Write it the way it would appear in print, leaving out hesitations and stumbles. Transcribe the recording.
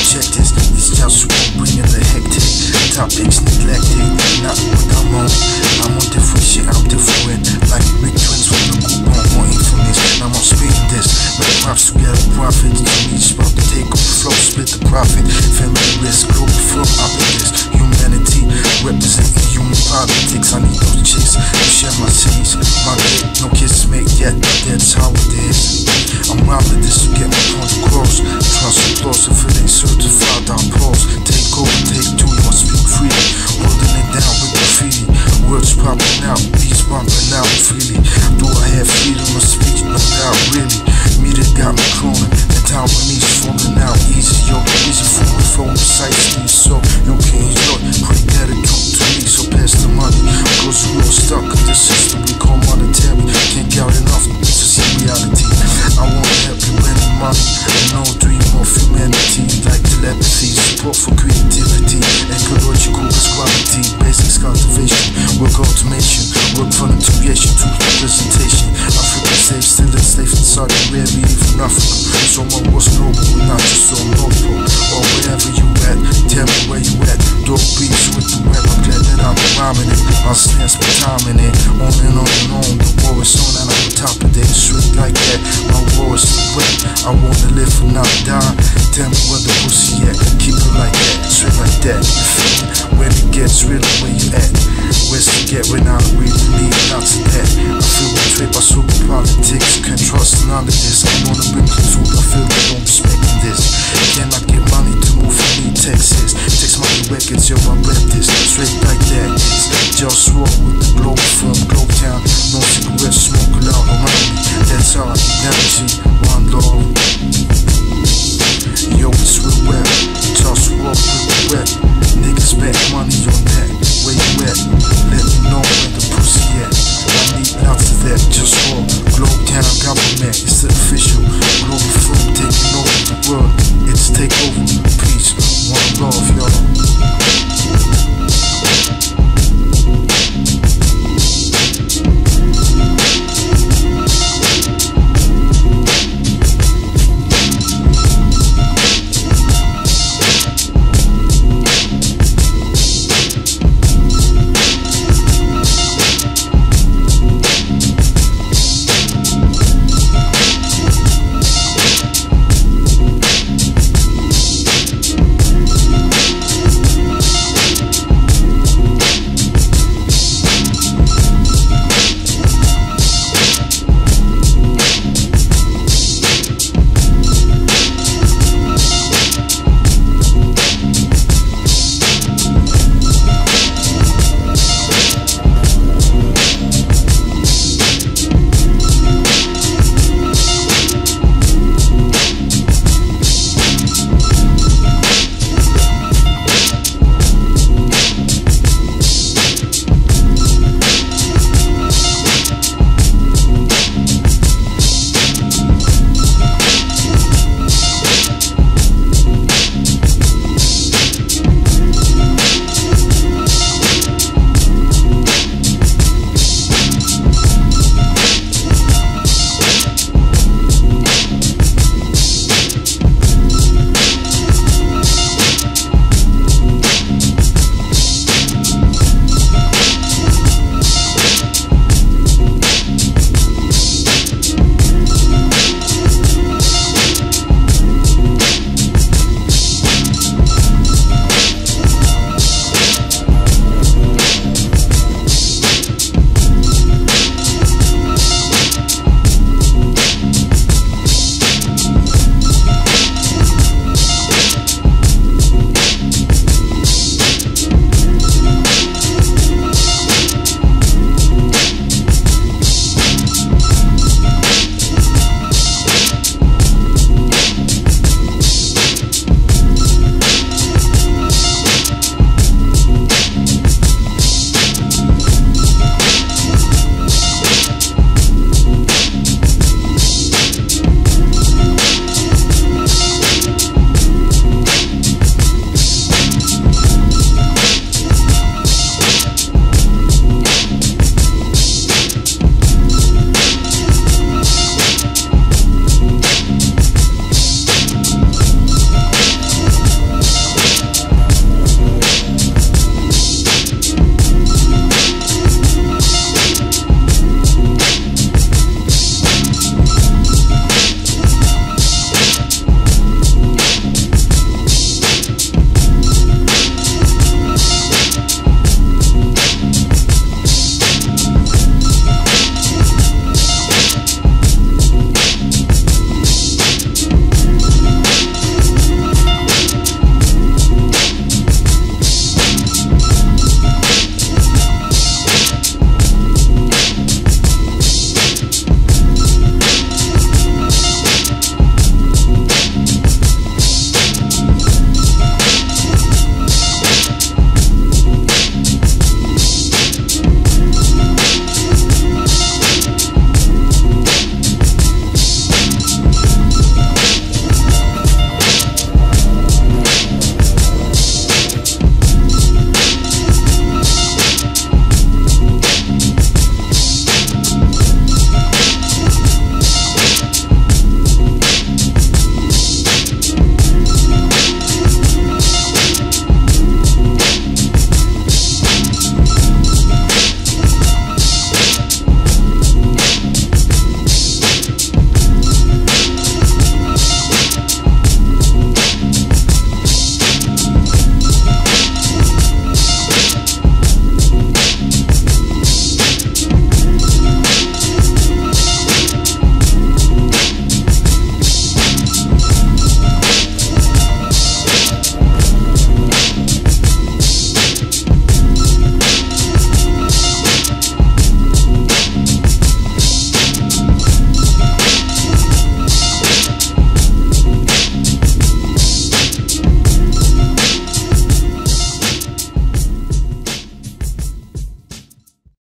check this, it's just war, bringing the hectic. Topics neglected, not what I'm on different shit, I'm different. Like big twins with the coupon, more infamous. Now I'm speaking this, make props together, profit. To me, it's about to take over flow, split the profit. Family risk, global firm, opposites. Humanity, representing human politics. I need those chicks to share my cities. My dick, no kisses made yet, that's how it is. I'm robbing this to get my point across. Trust applause if it ain't certified, I'll pause. Take over, take two, you must speak freely. Holding it down with graffiti. Words popping out, beats bumping out freely. Do I have freedom of speech? No doubt, really. Media got me cloning, and Taiwanese falling out easy, yo. Easy for me, phone precisely. So, you can't enjoy, pretty better talk to me, so pass the money. Cause we're all stuck in the system we call monetary. Can't count enough to see reality. I wanna help you win money, and no dream of humanity. Like telepathy, support for creativity, ecological quality, basics cultivation, work automation, work for integration, truth representation. Africa safe, still enslaved in Saudi Arabia, even Africa. So my war's global, not just on North Pole, or wherever you at. Tell me where you at. Dope beats with the web, I'm glad that I'm rhyming it. My stance be timing it, on and on and on. The war is on and I'm on top of it, straight like that. My war is wet, I wanna live and not die. Tell me where the pussy at, keep it like that, straight like that. You feel me? When it gets real, where you at? Where's to get when I really need lots of that? I feel betrayed by super politics, can't trust none of this. I wanna bring the truth, I feel they don't respect this. Can I get money to move from me, Texas? Text money records, yo, I rep this, straight like that. It's JustWar with the Globalfirm, Globetown. No cigarettes, smoke loud around me. That's how I get energy, one love. Yo, it's real rap, JustWar with the rep. Niggas bet money on that, where you at? Let me know where the pussy at. I need lots of that, JustWar, Globetown government, it's the official. Globalfirm taking over the world, it's takeover, peace, one love, y'all.